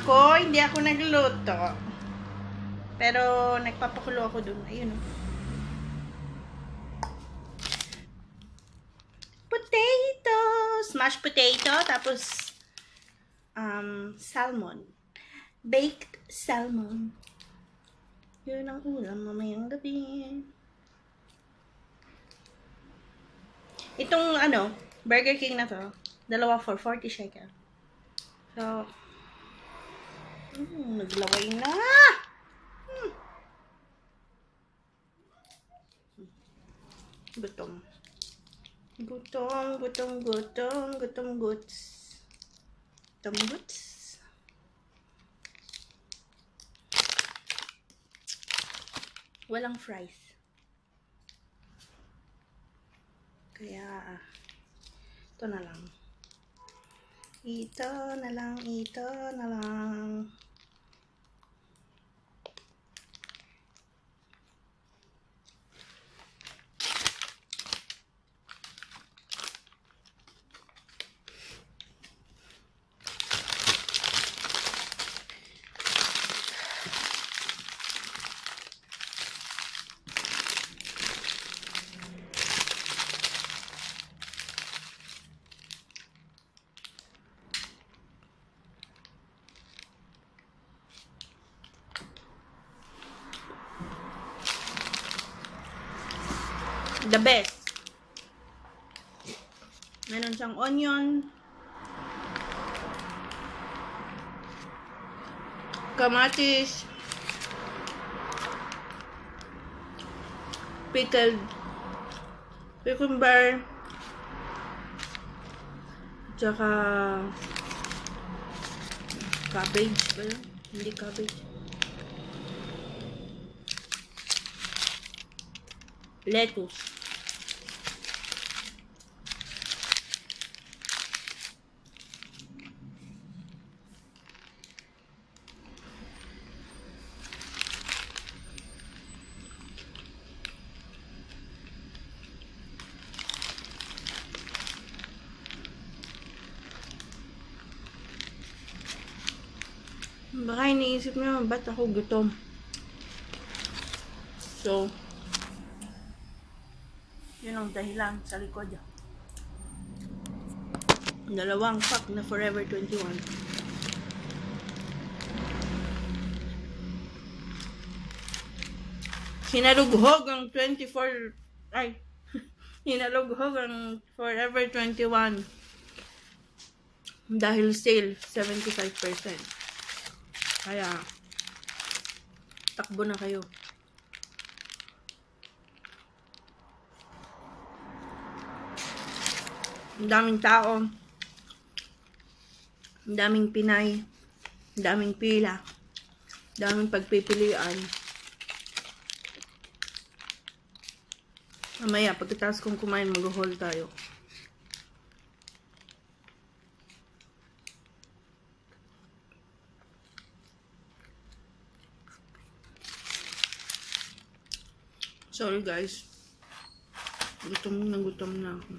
ko, hindi ako nagluto. Pero nagpapakulo ako dun. Ayun o. Potatoes! Mashed potato. Tapos, salmon. Baked salmon. Yun ang ulam mamayang gabi. Itong, Burger King na to, dalawa for 40 shekel. So, naglaway na! Gutom. Gutom goods. Gutom goods. Walang fries. Kaya, ito na lang. Ito na lang. The best. Meron siyang onion, kamatis, pickled cucumber, tsaka cabbage ba yun? Hindi cabbage. Lettuce. Baka iniisip nyo, ba't ako gutom? So, yun ang dahilan sa likod. Dalawang pack na Forever 21. Hinalughog ang 24, hinalughog ang Forever 21 dahil sale 75%. Kaya takbo na kayo. Ang daming tao, ang daming Pinay, ang daming pila, ang daming pagpipilian. Mamaya, pagkatapos kong kumain, mag-haul tayo. Sorry guys. Gutom na ako.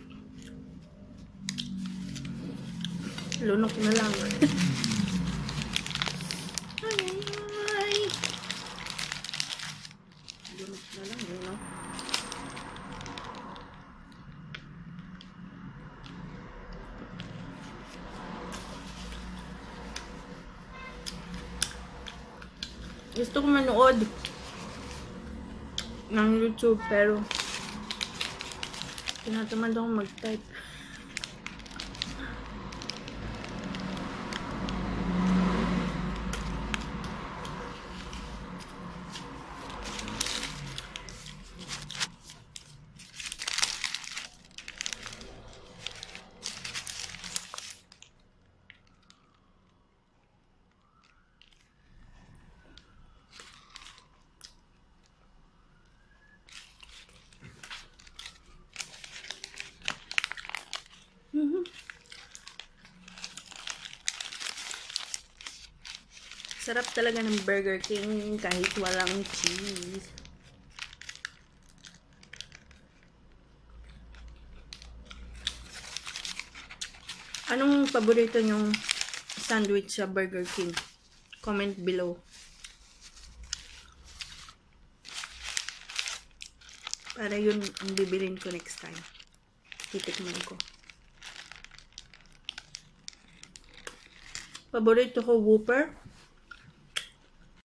Lunok na lang. Ay. Lunok na lang, lunok. Gusto ko manood ng YouTube pero tinatamad ako mag-type. Sarap talaga ng Burger King kahit walang cheese. Anong paborito nyong sandwich sa Burger King? Comment below. Para yun ang bibilin ko next time. Titikman ko. Paborito ko Whopper.